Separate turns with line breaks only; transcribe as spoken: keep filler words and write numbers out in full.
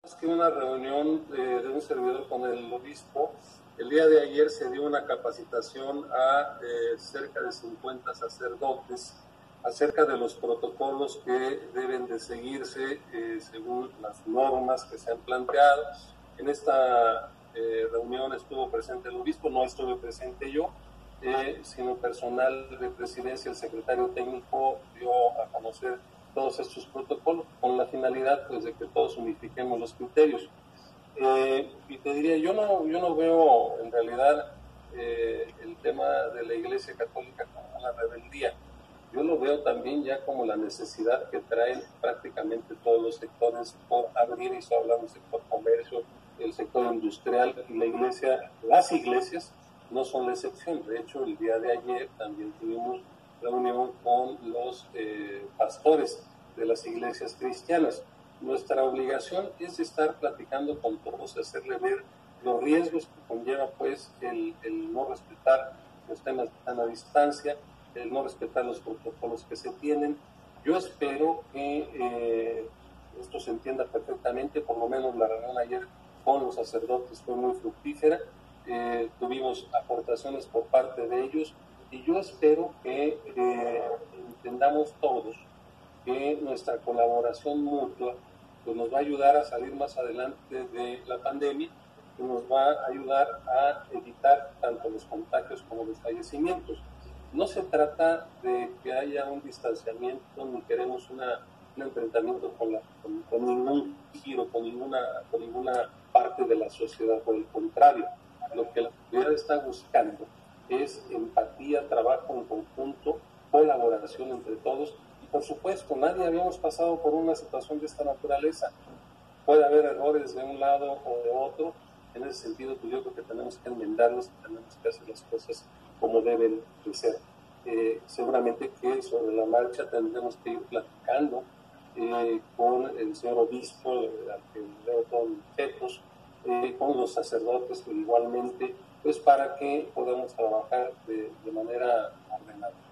que una reunión eh, de un servidor con el obispo, el día de ayer se dio una capacitación a eh, cerca de cincuenta sacerdotes acerca de los protocolos que deben de seguirse eh, según las normas que se han planteado. En esta eh, reunión estuvo presente el obispo, no estuve presente yo, eh, sino personal de presidencia, el secretario técnico dio a conocer todos estos protocolos con la finalidad pues de que todos unifiquemos los criterios. Eh, y te diría, yo no, yo no veo en realidad eh, el tema de la Iglesia Católica como una rebeldía. Yo lo veo también ya como la necesidad que traen prácticamente todos los sectores por abrir, y eso hablamos del sector comercio, el sector industrial, y la iglesia, las iglesias no son la excepción. De hecho, el día de ayer también tuvimos reunión con los eh, pastores de las iglesias cristianas. Nuestra obligación es estar platicando con todos, hacerle ver los riesgos que conlleva pues el, el no respetar los temas a la distancia, el no respetar los protocolos que se tienen. Yo espero que eh, esto se entienda perfectamente. Por lo menos la reunión ayer con los sacerdotes fue muy fructífera, eh, tuvimos aportaciones por parte de ellos, y yo espero que eh, entendamos todos que nuestra colaboración mutua pues nos va a ayudar a salir más adelante de la pandemia, y nos va a ayudar a evitar tanto los contagios como los fallecimientos. No se trata de que haya un distanciamiento, ni queremos una, un enfrentamiento con, la, con, con ningún giro, con ninguna, con ninguna parte de la sociedad. Por el contrario, lo que la sociedad está buscando es empatía, trabajo en conjunto, colaboración entre todos. Y por supuesto, nadie habíamos pasado por una situación de esta naturaleza. Puede haber errores de un lado o de otro. En ese sentido, pues yo creo que tenemos que enmendarlos, tenemos que hacer las cosas como deben de ser. Eh, seguramente que sobre la marcha tendremos que ir platicando eh, con el señor obispo, eh, al que veo todos los objetos, eh, con los sacerdotes igualmente, pues para que podamos trabajar de, de manera ordenada.